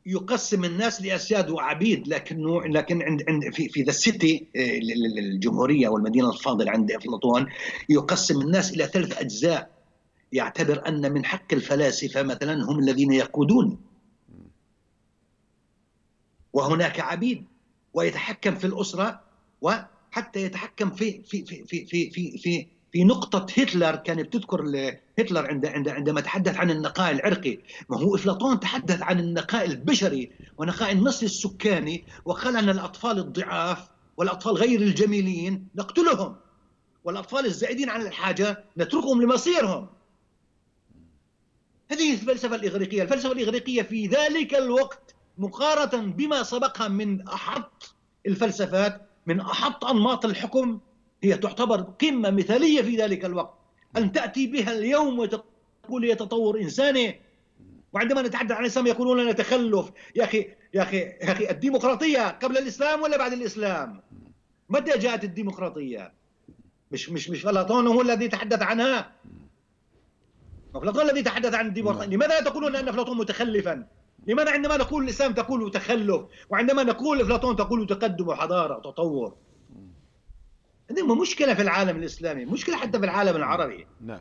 يقسم الناس لاسياد وعبيد، لكن في ذا السيتي، الجمهوريه والمدينه الفاضله عند افلاطون، يقسم الناس الى 3 اجزاء. يعتبر ان من حق الفلاسفه مثلا هم الذين يقودون، وهناك عبيد، ويتحكم في الاسره، وحتى يتحكم في نقطة هتلر. كانت بتذكر هتلر عندما تحدث عن النقاء العرقي. ما هو أفلاطون تحدث عن النقاء البشري ونقاء النسل السكاني، وقال أن الأطفال الضعاف والأطفال غير الجميلين نقتلهم، والأطفال الزائدين عن الحاجة نتركهم لمصيرهم. هذه الفلسفة الإغريقية. الفلسفة الإغريقية في ذلك الوقت مقارنة بما سبقها من أحط الفلسفات، من أحط أنماط الحكم، هي تعتبر قمة مثالية في ذلك الوقت. أن تأتي بها اليوم وتقول هي تطور إنساني، وعندما نتحدث عن الإسلام يقولون لنا تخلف. يا أخي يا أخي يا أخي، الديمقراطية قبل الإسلام ولا بعد الإسلام؟ متى جاءت الديمقراطية؟ مش أفلاطون هو الذي تحدث عنها؟ أفلاطون الذي تحدث عن الديمقراطية. لماذا تقولون أن أفلاطون متخلفا؟ لماذا عندما نقول الإسلام تقول تخلف، وعندما نقول أفلاطون تقول تقدم وحضارة وتطور؟ هذه مشكلة في العالم الإسلامي، مشكلة حتى في العالم العربي.